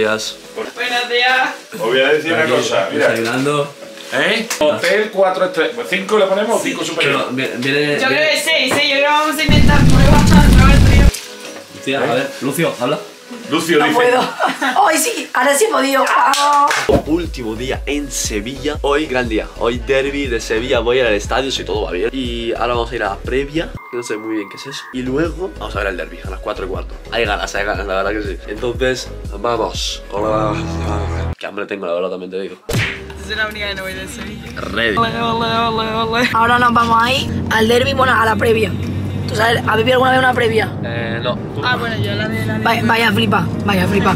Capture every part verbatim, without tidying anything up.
días. Buenos días. Os voy a decir una cosa, mira. Desayunando. ¿Eh? Hotel cuatro estrellas. ¿Pues cinco le ponemos o cinco superiores? Viene. Yo creo que seis, ¿eh? Yo creo que vamos a inventar pruebas para el trío. Tía, a ver, Lucio, habla. Lucio No dice. puedo. Hoy sí, ahora sí he podido. ¡Vamos! Último día en Sevilla. Hoy, gran día. Hoy derby de Sevilla. Voy a ir al estadio si todo va bien. Y ahora vamos a ir a la previa, que no sé muy bien qué es eso. Y luego vamos a ver el derby a las cuatro y cuarto. Hay ganas, hay ganas, la verdad que sí. Entonces, vamos. Hola. Qué hambre tengo, la verdad, también te digo. Es la única que no voy de Sevilla. Ready. Ole, ole, ole, ole. Ahora nos vamos a ir al derby, bueno, a la previa. ¿Tú sabes? ¿Has vivido alguna vez una previa? Eh, no. Ah, bueno, yo la de la de... Vaya, vaya flipa, vaya flipa.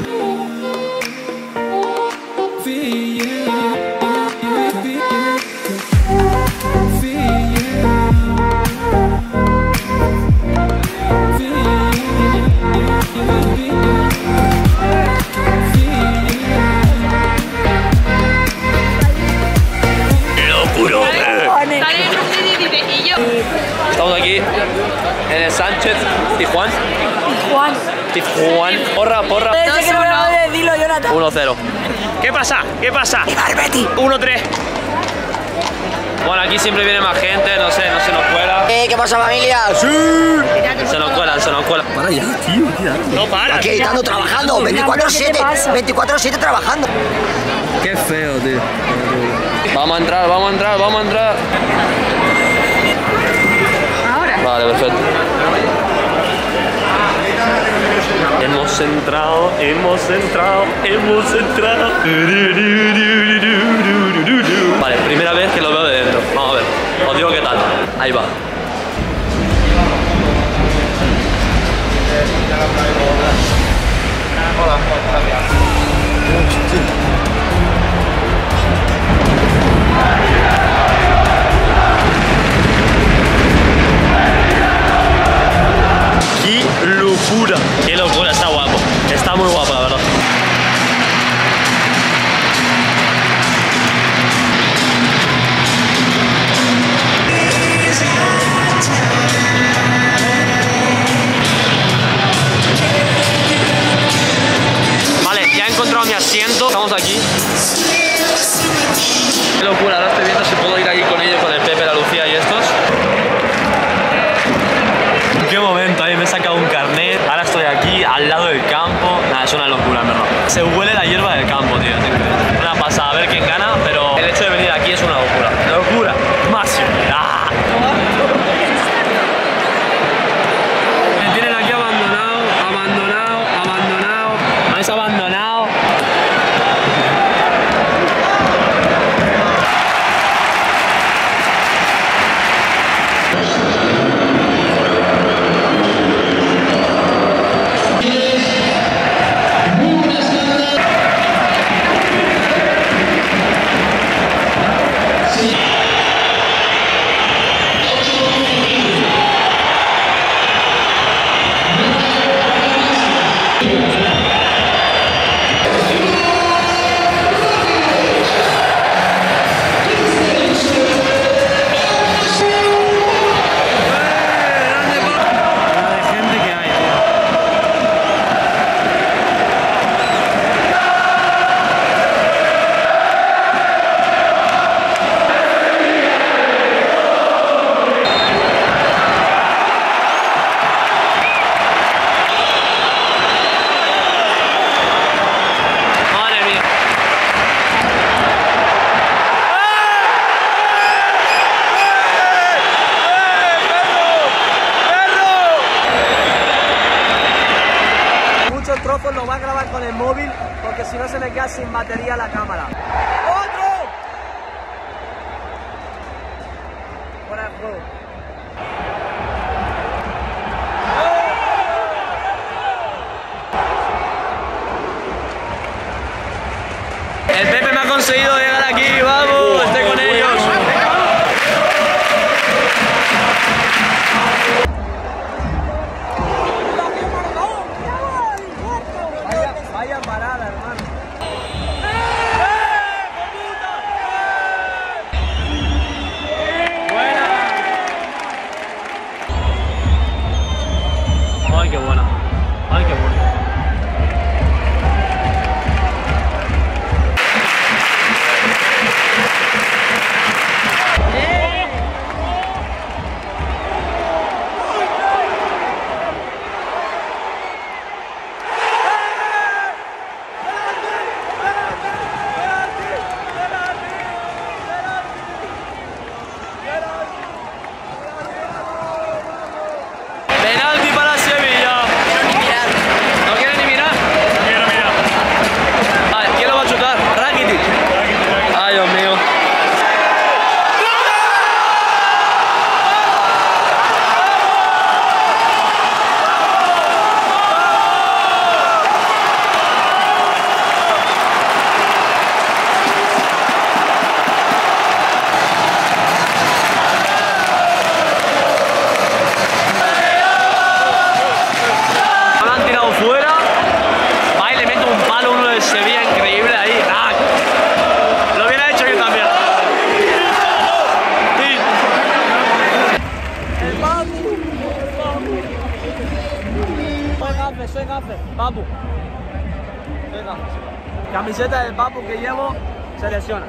Estamos aquí en el Sánchez Tijuán. Juan. Tijuán. Porra, porra. Ese que no me lo voy a decirlo, Jonathan. uno cero. ¿Qué pasa? ¿Qué pasa? ¡Viva el Betis! uno tres. Bueno, aquí siempre viene más gente, no sé, no se nos cuela. Eh, ¿qué pasa, familia? ¡Sí! Se nos cuelan, se nos cuelan. Para ya, tío, tía. No para. Aquí estando trabajando, veinticuatro siete, veinticuatro siete trabajando. Qué feo, tío. Vamos a entrar, vamos a entrar, vamos a entrar. Ahora. Vale, perfecto. Hemos entrado, hemos entrado, hemos entrado. Vale, primera vez que lo veo de dentro. Vamos a ver, os digo qué tal. Ahí va. ¡Qué locura! ¡Qué locura! Está guapo. Está muy guapo, la verdad. Vale, ya he encontrado mi asiento. Estamos aquí. Qué locura. Ahora estoy viendo si puedo ir ahí con ellos, con el Pepe, la Lucía y estos. Qué momento, ahí me he sacado un carnet. Ahora estoy aquí al lado del campo. Nada, es una locura, en verdad. Se huele la hierba del campo, tío. Una pasada, a ver quién gana, pero el hecho de venir aquí es una locura. ¡Locura! ¡Máximo! ¡Ah! Me tienen aquí abandonado, abandonado, abandonado. Me habéis abandonado. Trozos lo va a grabar con el móvil porque si no se me queda sin batería la cámara. ¡Otro! Fuera de juego. El Pepe me ha conseguido llegar aquí, vamos, estoy con ellos. Vaya, vaya parada, hermano. Ay, qué buena. Ay, qué buena. Camiseta del papu que llevo, se lesiona.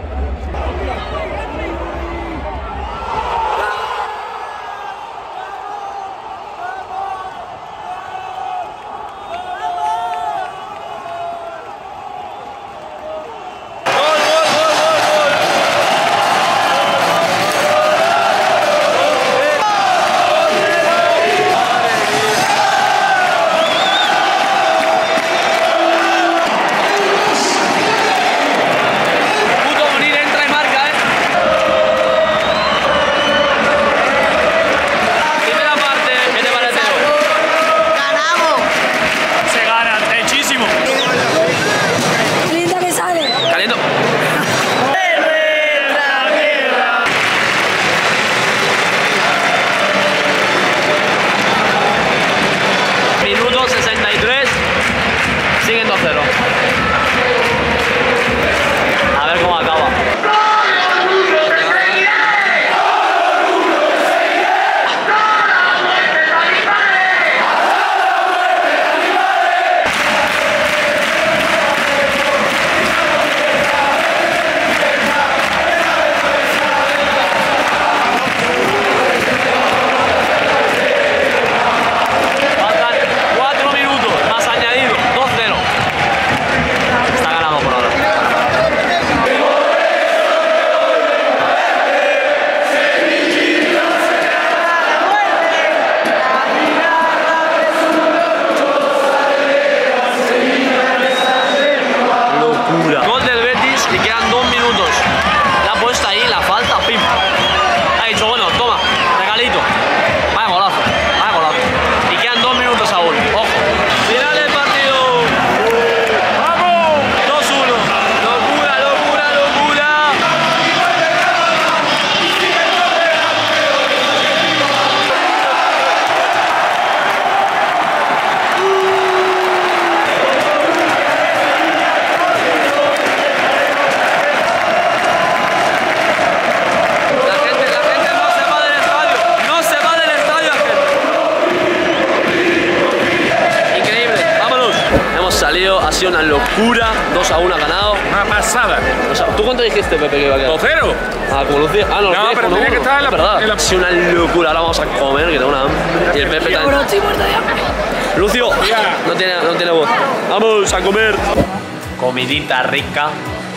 Ha sido una locura, dos a uno ha ganado. Una pasada. O sea, ¿tú cuánto dijiste, Pepe, que iba a quedar? dos cero. Ah, como Lucía. Ah, no, No, pero tenía que estar en la- verdad. en la- Ha sido una locura, ahora vamos a comer, que tengo una hambre. Y el Pepe Bro, también. estoy muerta ya. Lucio, no tiene, no tiene voz. Vamos a comer. Comidita rica.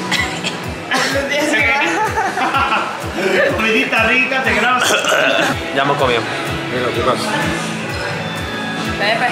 Comidita rica, te grabas. Ya hemos comido. Mira, ¿qué pasa? Pepe.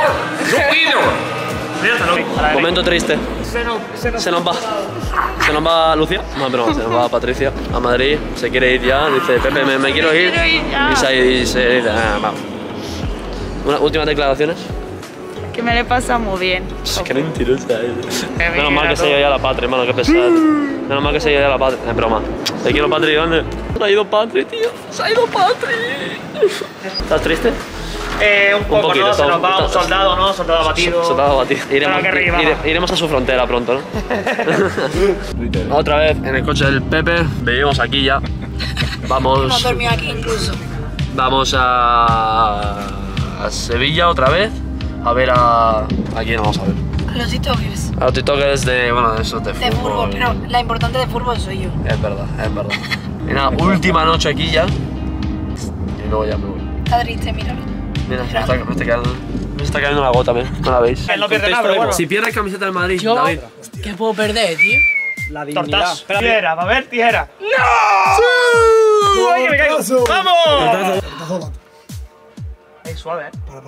Momento triste. Se nos va. Se nos va Lucia. No, pero no, se nos va Patricia a Madrid. Se quiere ir ya. Dice, Pepe, me, me quiero ir. quiero ir ya. Y se, y se ah, vamos. Una, últimas declaraciones. Que me le pasa muy bien. Es que mentirosa es. Qué Menos mal que mira se ha ido ya la Patri, hermano, qué pesado. Menos mal que se ha ido ya la Patri. Es broma. Te quiero, Patri, ¿dónde? Se ha ido Patri, tío. Se ha ido Patri. ¿Estás triste? Eh, un poco, poquito, ¿no? Se nos va estamos- un soldado, ¿no? Soldado abatido. Soldado abatido. Iremos, Pero que arriba. ire- iremos a su frontera pronto, ¿no? Otra vez en el coche del Pepe. Vivimos aquí ya. No Vamos, dormí aquí incluso. vamos a, a Sevilla otra vez. A ver a... ¿A quién vamos a ver? A los TikTokers. A los tiktokers de... Bueno, de esos de De fútbol, pero la importante de fútbol soy yo. Es verdad, es verdad. Y nada, última noche aquí ya. Y luego ya me voy. Está triste, míralo. Mira, me está, me está quedando... Me está cayendo la gota, ¿ves? ¿No la veis? Él no pierde nada, pero bueno. Si pierdes camiseta del Madrid, David. ¿Qué puedo perder, tío? La dignidad. Espera, tijera, va a ver, tijera. ¡No! ¡Ay, que me caigo! ¡Vamos! Ey, suave, eh.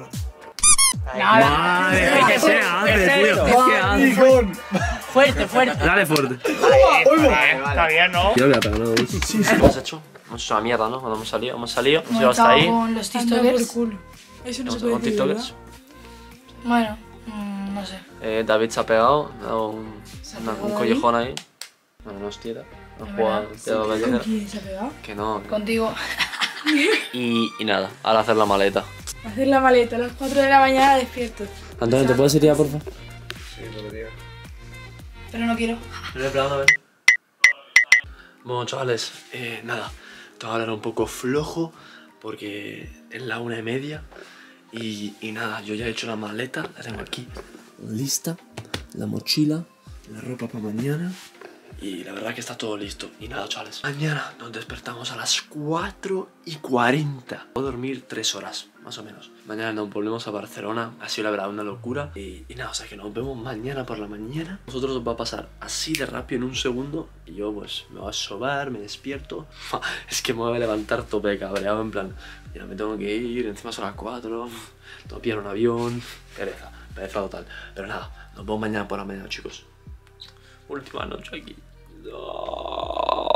Madre, ¿qué se hace, tío? ¿Qué hace? Fuerte, fuerte. Dale fuerte. Está bien, ¿no? Yo voy a pegar, ¿no? ¿Qué hemos hecho? Hemos hecho una mierda, ¿no? Cuando hemos salido, hemos salido, hemos llegado hasta ahí. Con los TikTokers. Eso Hemos con TikTokers. Bueno, mm, no sé. Eh, David se ha pegado, me ha dado un, ¿Se ha una- pegado un David? collejón ahí. No, no es tira. No juega al pedo de gallera. ¿Quién se ha pegado? Que no. Contigo. Y, y nada, ahora hacer la maleta. Hacer la maleta a las cuatro de la mañana despierto. Antonio, ¿te puedes ir ya, por favor? Pero no quiero. Bueno, chavales, eh, nada, te voy a hablar un poco flojo porque es la una y media y, y nada, yo ya he hecho la maleta, la tengo aquí lista, la mochila, la ropa para mañana. Y la verdad que está todo listo. Y nada, chavales, mañana nos despertamos a las cuatro y cuarenta. Voy a dormir tres horas, más o menos. Mañana nos volvemos a Barcelona. Ha sido la verdad una locura. Y, y nada, o sea que nos vemos mañana por la mañana. Nosotros nos va a pasar así de rápido en un segundo. Y yo pues me voy a sobar, me despierto. Es que me voy a levantar tope cabreado, en plan, ya me tengo que ir, encima son las cuatro. Tengo que pillar un avión. Pereza, pereza total. Pero nada, nos vemos mañana por la mañana, chicos. Última noche aquí. No.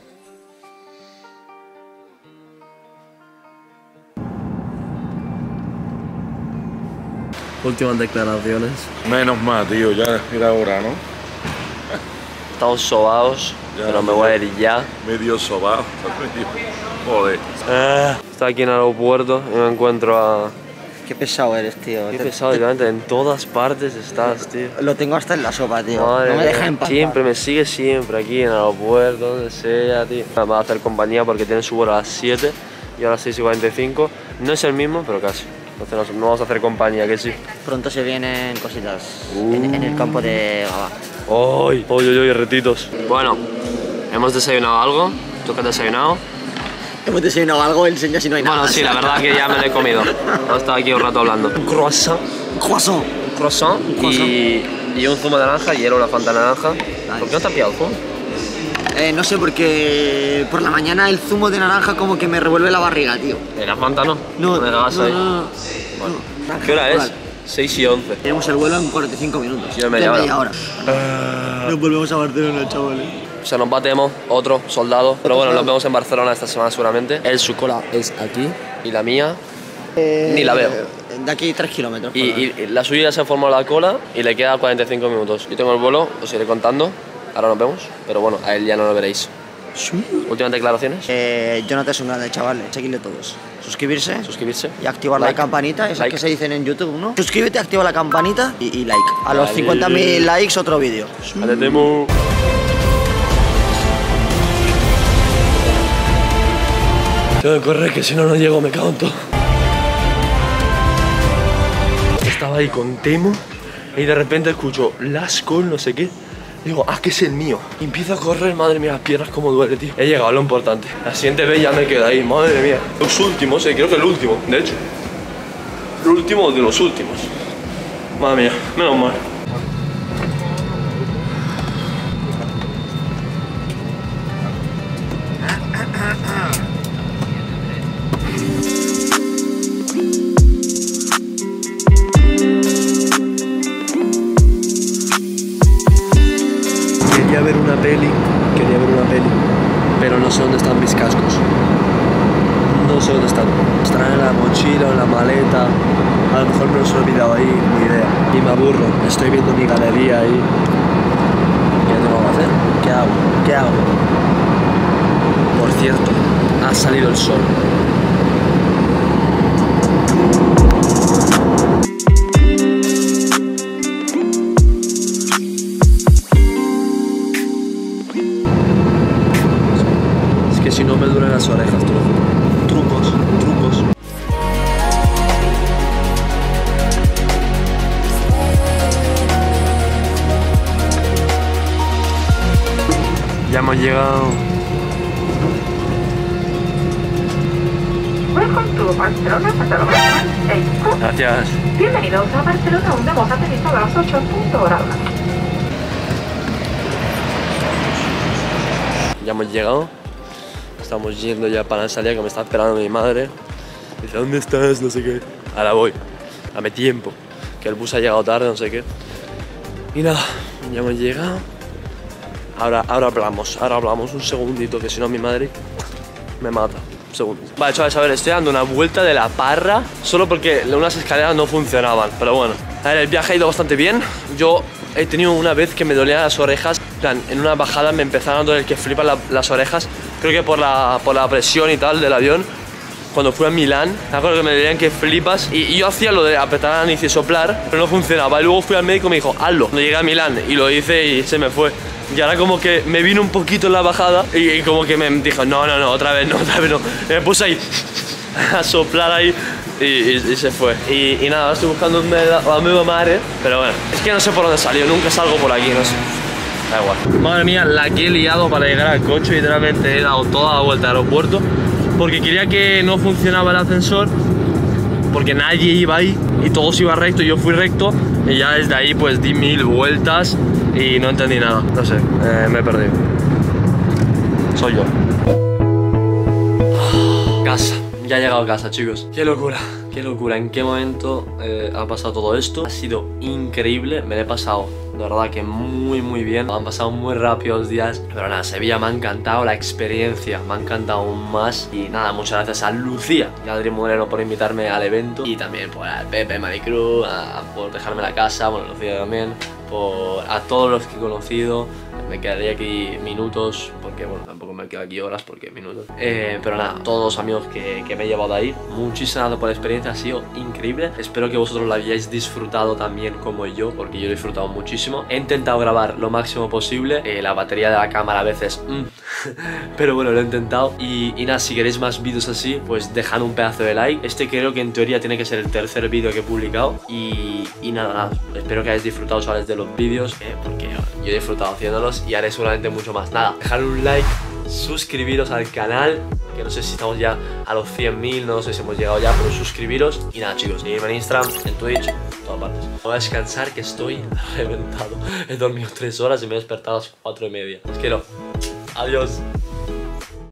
Últimas declaraciones. Menos mal, tío, ya era hora, ¿no? Estamos sobados, Ya, pero me voy a ir ya. Medio sobado. Joder. Eh, estoy aquí en el aeropuerto y me encuentro a... Qué pesado eres, tío. Qué Te- pesado, literalmente, en todas partes estás, tío. Lo tengo hasta en la sopa, tío. Madre no me mía, deja en paz. siempre, me sigue siempre aquí en el aeropuerto, donde sea, tío. Me va a hacer compañía porque tiene su vuelo a las siete y a las seis y cuarenta y cinco. No es el mismo, pero casi. Entonces nos, nos vamos a hacer compañía, que sí. Pronto se vienen cositas Uh. en, en el campo de Gabá. ¡Ay! ¡Ay, ay, ay, retitos! Bueno, hemos desayunado algo. ¿Tú qué has desayunado? Hemos desayunado algo, enseña si no hay nada. Bueno, sí, la verdad que ya me lo he comido. Hemos estado aquí un rato hablando. Un croissant. Croissant. Un croissant, croissant. Y, y un zumo de naranja y era una fanta naranja. ¿Por qué no te has pillado el zumo? Eh, no sé, porque por la mañana el zumo de naranja como que me revuelve la barriga, tío. ¿Y la fanta no? No, me no, cagas no, ahí. no, no. Bueno. No. ¿Qué hora es? Vale. seis y once. Tenemos el vuelo en cuarenta y cinco minutos. Yo en media En hora. Nos volvemos a Barcelona, chavales. Se nos va Temo, otro soldado. Pero bueno, nos vemos en Barcelona esta semana seguramente. Él, su cola es aquí. Y la mía, ni la veo. De aquí tres kilómetros. Y, por ahí. y- y la suya ya se formó la cola y le queda cuarenta y cinco minutos. Yo tengo el vuelo, os iré contando. Ahora nos vemos. Pero bueno, a él ya no lo veréis. Últimas declaraciones. Eh, Jonathan es un grande, chavales. Seguidle todos. Suscribirse. Suscribirse. Y activar Like. la campanita, esas Like. que se dicen en YouTube, ¿no? Suscríbete, activa la campanita y, y like. A los Vale. cincuenta mil likes, otro vídeo. Vale, Temo. Tengo que correr, que si no, no llego, me cago en todo. Estaba ahí con Temo y de repente escucho Lascol, no sé qué. Digo, ah, que es el mío. Y empiezo a correr, madre mía, las piernas como duele, tío. He llegado a lo importante. La siguiente vez ya me quedo ahí, madre mía. Los últimos, eh, creo que el último, de hecho. El último de los últimos. Madre mía, menos mal. Quería ver una peli, quería ver una peli, pero no sé dónde están mis cascos. No sé dónde están. Estarán en la mochila o en la maleta. A lo mejor me los he olvidado ahí, ni idea. Y me aburro. Estoy viendo mi galería ahí. ¿Qué tengo que hacer? ¿Qué hago? ¿Qué hago? Por cierto, ha salido el sol. Es que si no me duelen las orejas, te lo juro. Trucos, trucos. Ya hemos llegado. Welcome to Barcelona, Barcelona. Gracias. Bienvenidos a Barcelona, donde vamos a tener a las ocho punto hora. Ya hemos llegado. Estamos yendo ya para la salida, que me está esperando mi madre. Dice, ¿dónde estás? No sé qué. Ahora voy. Dame tiempo. Que el bus ha llegado tarde, no sé qué. Y nada, ya hemos llegado. Ahora, ahora hablamos, ahora hablamos. Un segundito, que si no mi madre me mata. Un segundo. Vale, chavales, a ver, estoy dando una vuelta de la parra solo porque unas escaleras no funcionaban. Pero bueno, a ver, el viaje ha ido bastante bien. Yo he tenido una vez que me dolían las orejas. En plan, en una bajada me empezaron a doler que flipan la- las orejas. Creo que por la, por la presión y tal del avión. Cuando fui a Milán, me acuerdo que me dolían que flipas. Y, y yo hacía lo de apretar la nariz y soplar, pero no funcionaba. Y luego fui al médico y me dijo, hazlo. Cuando llegué a Milán y lo hice y se me fue. Y ahora como que me vino un poquito en la bajada y, y como que me dijo, no, no, no, otra vez no, otra vez no. Y me puse ahí a soplar ahí y, y, y se fue. Y, y nada, estoy buscando la, la misma madre, pero bueno, es que no sé por dónde salió, nunca salgo por aquí, no sé. Da igual. Madre mía, la que he liado para llegar al coche, literalmente he dado toda la vuelta al aeropuerto porque quería que no funcionaba el ascensor, porque nadie iba ahí y todos iban recto y yo fui recto y ya desde ahí pues di mil vueltas y no entendí nada, no sé, eh, me he perdido. Soy yo. Casa, ya he llegado a casa, chicos. Qué locura, qué locura, en qué momento eh, ha pasado todo esto. Ha sido increíble, me lo he pasado de verdad que muy muy bien. Han pasado muy rápido los días, pero nada, Sevilla me ha encantado, la experiencia me ha encantado aún más. Y nada, muchas gracias a Lucía y a Adri Moreno por invitarme al evento, y también por a Pepe, Maricruz, a, a, por dejarme la casa, bueno, Lucía también, por a todos los que he conocido. Me quedaría aquí minutos, porque bueno, tampoco me quedo aquí horas, porque minutos. Eh, pero nada, todos los amigos que, que me he llevado ahí, muchísimas gracias por la experiencia, ha sido increíble. Espero que vosotros la hayáis disfrutado también como yo, porque yo lo he disfrutado muchísimo. He intentado grabar lo máximo posible, eh, la batería de la cámara a veces, mm, pero bueno, lo he intentado. Y, y nada, si queréis más vídeos así, pues dejad un pedazo de like. Este creo que en teoría tiene que ser el tercer vídeo que he publicado. Y, y nada, nada, espero que hayáis disfrutado, chavales, de los vídeos, eh, porque yo he disfrutado haciéndolos y haré seguramente mucho más. Nada, dejad un like, suscribiros al canal, que no sé si estamos ya a los cien mil, no sé si hemos llegado ya, pero suscribiros. Y nada, chicos, seguidme en Instagram, en Twitch, en todas partes. Voy a descansar, que estoy reventado. He dormido tres horas y me he despertado a las cuatro y media. Os quiero. Adiós.